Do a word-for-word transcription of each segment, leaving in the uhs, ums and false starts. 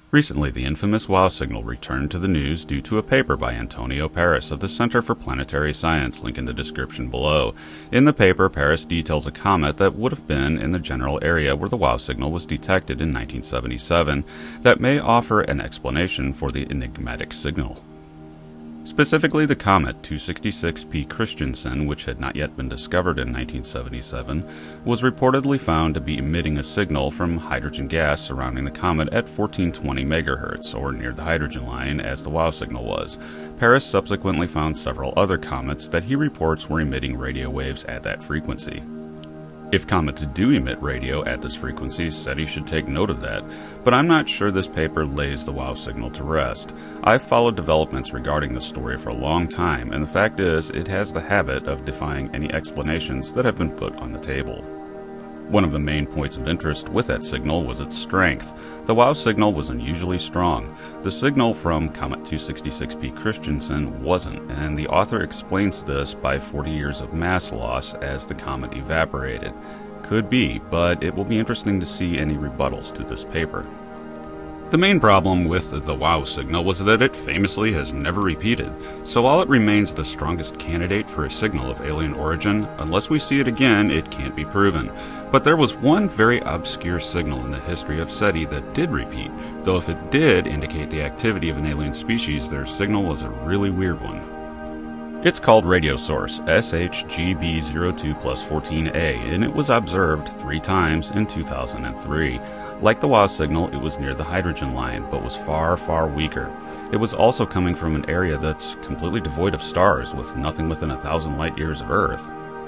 Recently, the infamous WOW signal returned to the news due to a paper by Antonio Paris of the Center for Planetary Science, link in the description below. In the paper, Paris details a comet that would have been in the general area where the WOW signal was detected in nineteen seventy-seven that may offer an explanation for the enigmatic signal. Specifically, the comet two sixty-six P Christiansen, which had not yet been discovered in nineteen seventy-seven, was reportedly found to be emitting a signal from hydrogen gas surrounding the comet at fourteen twenty megahertz, or near the hydrogen line, as the WOW signal was. Paris subsequently found several other comets that he reports were emitting radio waves at that frequency. If comets do emit radio at this frequency, SETI should take note of that, but I'm not sure this paper lays the WOW signal to rest. I've followed developments regarding this story for a long time, and the fact is, it has the habit of defying any explanations that have been put on the table. One of the main points of interest with that signal was its strength. The WOW signal was unusually strong. The signal from Comet two sixty-six P Christiansen wasn't, and the author explains this by forty years of mass loss as the comet evaporated. Could be, but it will be interesting to see any rebuttals to this paper. The main problem with the WOW signal was that it famously has never repeated, so while it remains the strongest candidate for a signal of alien origin, unless we see it again, it can't be proven. But there was one very obscure signal in the history of SETI that did repeat, though if it did indicate the activity of an alien species, their signal was a really weird one. It's called radio source S H G b zero two plus fourteen a, and it was observed three times in two thousand three. Like the WOW signal, it was near the hydrogen line, but was far, far weaker. It was also coming from an area that's completely devoid of stars, with nothing within a thousand light years of Earth.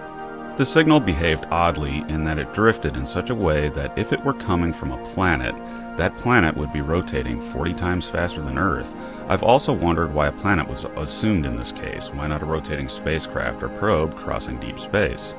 The signal behaved oddly in that it drifted in such a way that if it were coming from a planet, that planet would be rotating forty times faster than Earth. I've also wondered why a planet was assumed in this case. Why not a rotating spacecraft or probe crossing deep space?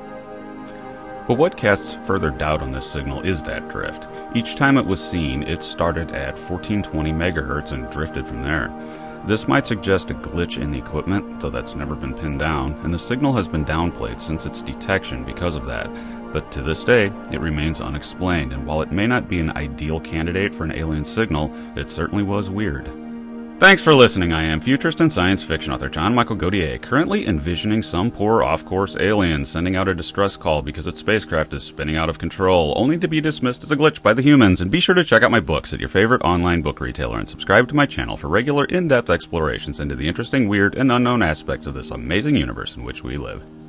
But what casts further doubt on this signal is that drift. Each time it was seen, it started at fourteen twenty megahertz and drifted from there. This might suggest a glitch in the equipment, though that's never been pinned down, and the signal has been downplayed since its detection because of that. But to this day, it remains unexplained, and while it may not be an ideal candidate for an alien signal, it certainly was weird. Thanks for listening. I am futurist and science fiction author John Michael Gautier, currently envisioning some poor off-course alien sending out a distress call because its spacecraft is spinning out of control, only to be dismissed as a glitch by the humans. And be sure to check out my books at your favorite online book retailer and subscribe to my channel for regular in-depth explorations into the interesting, weird, and unknown aspects of this amazing universe in which we live.